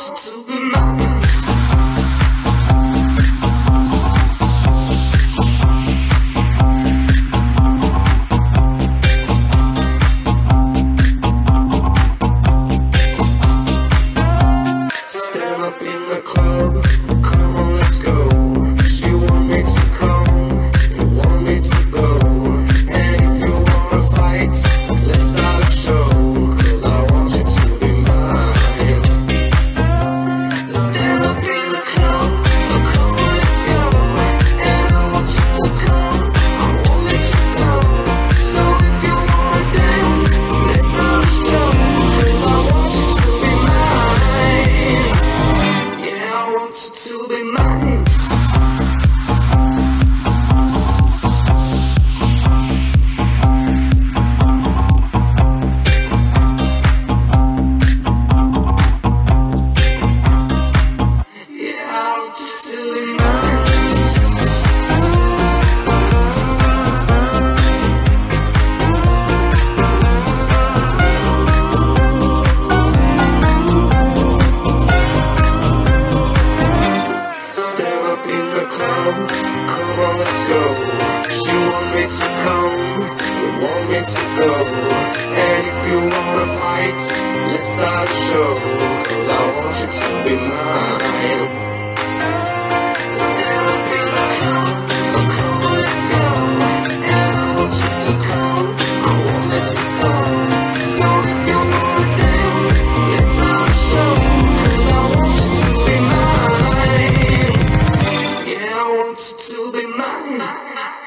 you to be mine. Stand up in the club, come on, let's go. She want me to come, you want me to go. And if you wanna fight, let's start a show. 'Cause I want you to be mine. Stand up in the club, come on, let's go. And I want you to come, I won't let you go. So if you wanna dance, let's start a show. 'Cause I want you to be mine. Yeah, I want you to be mine. Yeah, I want you to be mine. Stand up in the club, come on, let's go. She want me to come, you want me to go. And if you wanna fight, let's start a show. 'Cause I want you to be mine. Stand up in the club, come on, let's go. And I want you to come, I won't let you go. So if you wanna dance, let's start a show. 'Cause I want you to be mine. Yeah, I want you to be mine.